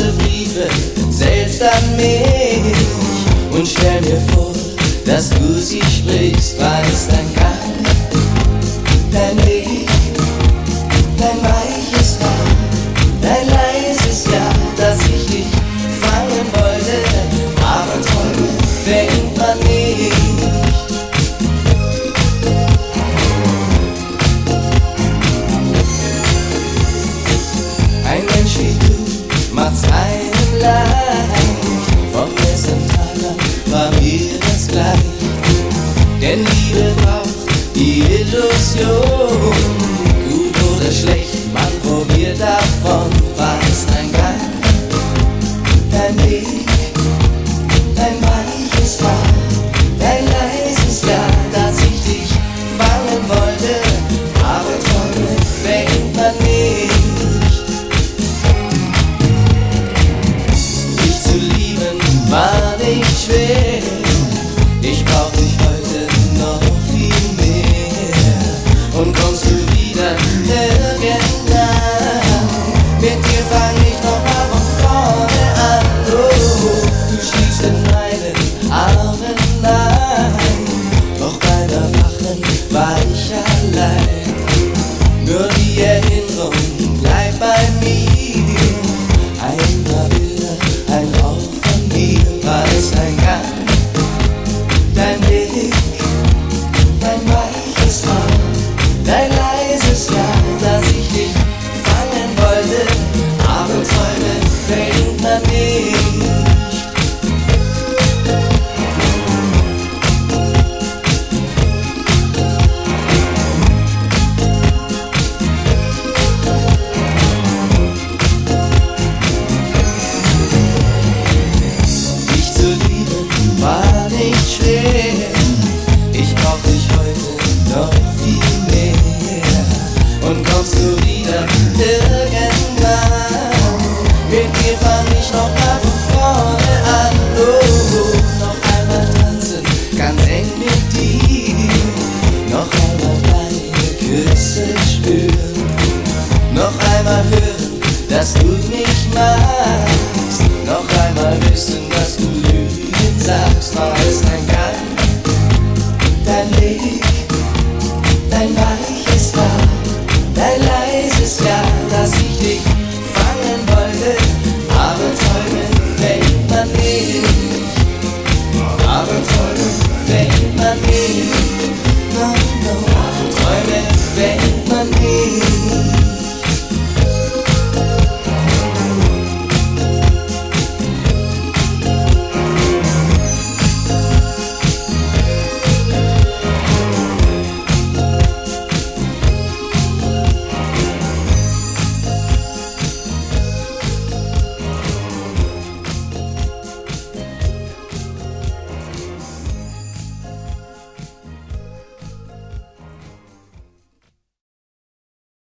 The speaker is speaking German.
diese Briefe selbst an mich und stell mir vor, dass du sie sprichst, weiß dein Gang, dein Blick, dein weiches Haar, dein leises Ja, dass ich dich fangen wollte, aber Träume fängt man nicht. Ein Mensch wie du macht's einem leicht, vom ersten Tag an war mir das gleich, denn Liebe braucht die Illusion, gut oder schlecht, man probiert davon, weiß dein Gang, dein Blick, dein weiches Haar, dein leises Ja, dass ich dich fangen wollte, aber Träume fängt man nicht. Dich zu lieben war nicht schwer, ich brauch dich heute noch viel mehr. Und kommst du wieder irgendwann, mit dir fang ich noch mal von vorne an. Oh, du schließt in meinen Armen ein, doch beim Erwachen war ich allein. Nur die Erinnerung bleibt bei mir, ein paar Bilder, ein Rauch von mir, weiß dein Gang, dein Blick, dein weiches Haar, dein leises Ja, dass ich dich fangen wollte, aber Träume fängt man nicht. Dich zu lieben war nicht schwer, ich brauch dich heute noch viel mehr. Und kommst du wieder irgendwann, mit dir fang ich noch mal von vorne an. Oh, noch einmal tanzen, ganz eng mit dir, noch einmal deine Küsse spüren, noch einmal hören, dass du mich magst.